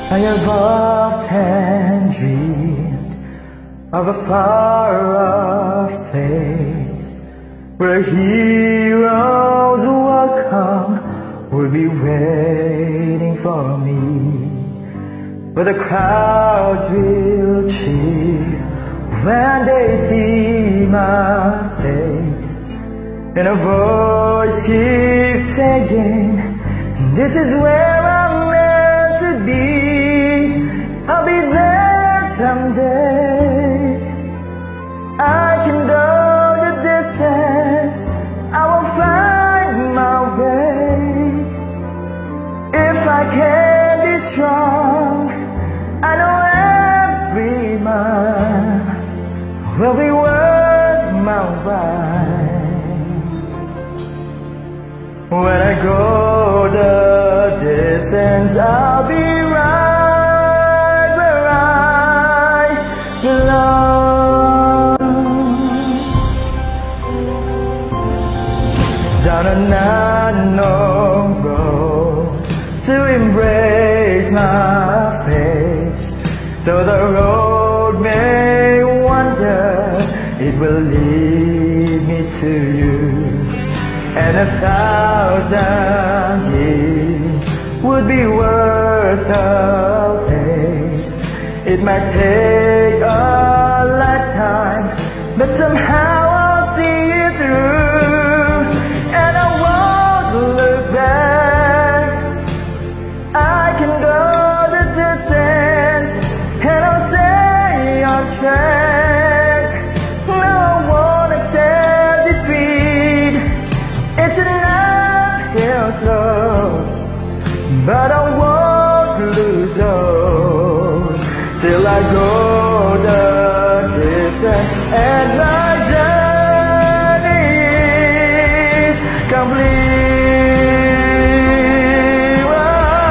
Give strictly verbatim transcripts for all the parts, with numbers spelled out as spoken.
I have often dreamed of a far-off place where heroes welcome would be waiting for me, where the crowds will cheer when they see my face, and a voice keeps saying, this is where I'm meant to be. I'll be there someday. I can go the distance, I will find my way. If I can be strong, I know every mile will be worth my while. When I go the distance, I'll be right where I belong. Down an unknown road to embrace my fate, though the road may wander, it will lead me to you. And a thousand years would be worth the wait. It might take a lifetime, but somehow I'll see it through. And I won't look back. I can go the distance, and I'll stay on track. No, I won't accept defeat. It's an uphill slope, but I won't lose hope till I go the distance and my journey is complete. Oh,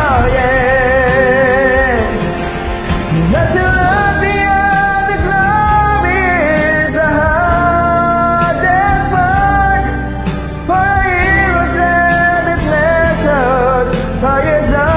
yeah. Not to love beyond the glory is the hardest part. For heroes and the blessed are His love.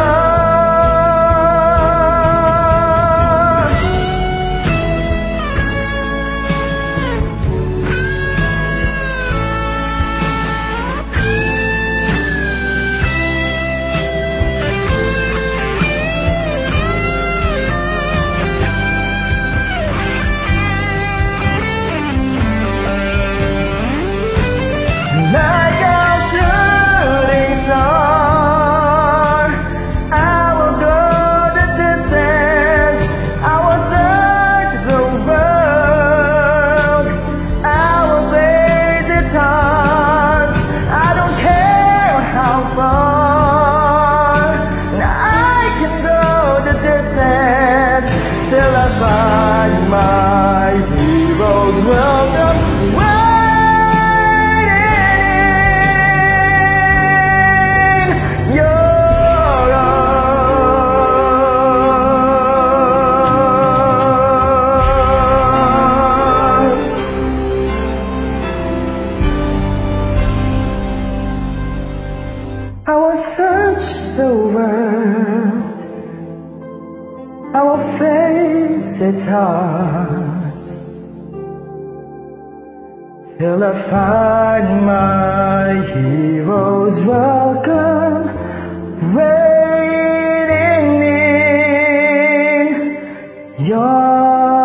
Like a shooting star, I will go the distance, I will search the world, I will blaze its heart. I don't care how far, and I can go the distance till I find my hero's welcome. I will search the world, I will face its heart, till I find my hero's welcome waiting in your